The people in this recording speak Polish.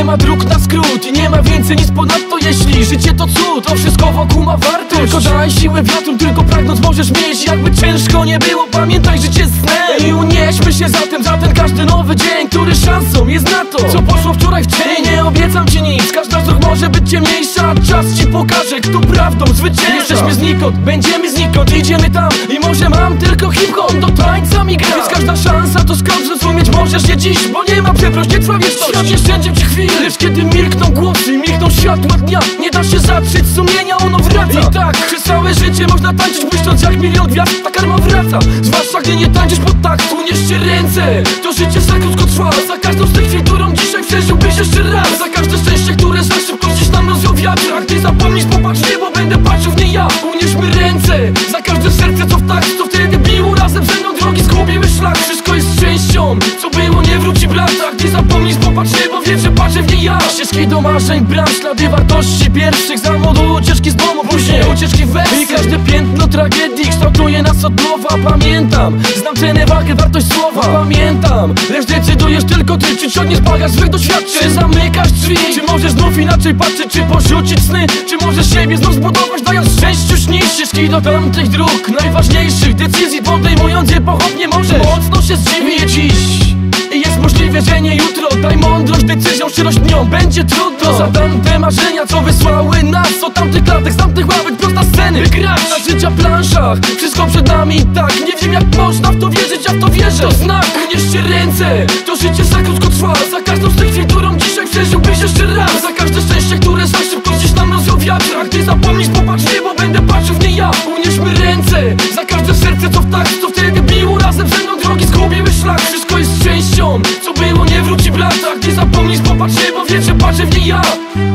Nie ma dróg na skrót i nie ma więcej nic ponadto. Jeśli życie to cud, to wszystko wokół ma wartość. Tylko daj siłę wiatru, tylko pragnąc możesz mieć. Jakby ciężko nie było, pamiętaj, życie snem. I unieśmy się zatem za ten każdy nowy dzień, który szansą jest na to, co poszło wczoraj w cień. Nie obiecam ci nic, każda z dróg może być ciemniejsza, a czas ci pokaże, kto prawdą zwycięża. Jesteśmy znikąd, będziemy znikąd, idziemy tam. I może mam tylko hip-hop, do tańca mi gra. Więc każda szansa to skąd zrozumieć możesz je dziś, bo nie ma przeproś, nie trwa wieczność. Świat nie szczędzie ci chwili, lecz kiedy milkną głosy, milkną światła dnia, nie da się zatrzeć sumienia, ono wraca. I tak, przez całe życie można tańczyć, błyszcząc jak milion gwiazd. Ta karma wraca, zwłaszcza gdy nie tańczysz pod takt. Unieście ręce, to życie za krótko trwa. Za każdą z tych chwil, którą dzisiaj przeżyłbyś jeszcze raz. Za każde szczęście, które za szybko gdzieś nam rozjął wiatr. A gdy zapomnisz, popatrz w niebo, będę patrzył w nie ja. Unieśmy ręce, za każde serce, co w takt, co wtedy biło razem ze mną drogi, zgubiły szlak. Wszystko jest częścią, co było nie wróci brat. A gdy zapomnisz, popatrz w niebo, wiem, że patrzę w nie ja. Ścieżki do marzeń, bram, ślady wartości pierwszych. Za młodu ucieczki z domu, później ucieczki w wersy. I każde piętno tragedii kształtuje nas od nowa. Pamiętam, znam cenę, wagę, wartość słowa. Pamiętam, lecz decydujesz tylko ty, czy ciągniesz bagaż złych doświadczeń, czy zamykasz drzwi, czy możesz znów inaczej patrzeć, czy porzucić sny, czy możesz siebie znów zbudować, dając szczęściu śnić. Ścieżki do tamtych dróg, najważniejszych decyzji, podejmując je pochopnie, może mocno się zdziwię dziś. I jest możliwe, że nie jutro. Daj mądrość decyzją, szczerość dnią, będzie trudno. Za tamte marzenia, co wysłały nas od tamtych klatek, z tamtych ławek, prosta sceny. Wygrać na życia planszach, wszystko przed nami, tak. Nie wiem jak można w to wierzyć, ja w to wierzę. To znak, unieście ręce, to życie za krótko trwa. Za każdą z tych chwil, którą dzisiaj przeżyłbyś jeszcze raz. Za każde szczęście, które za szybko gdzieś nam rozjął wiatr. A gdy zapomnisz, popatrz w niebo, będę patrzył w nie ja. Unieśmy ręce, za każde serce, co w takt, co wtedy biło razem ze mną drogi, zgubiły szlak. Wszystko jest częścią, co było nie wróci brat. A gdy zapomnisz, popatrz w niebo, wiem, że patrzę w nie ja.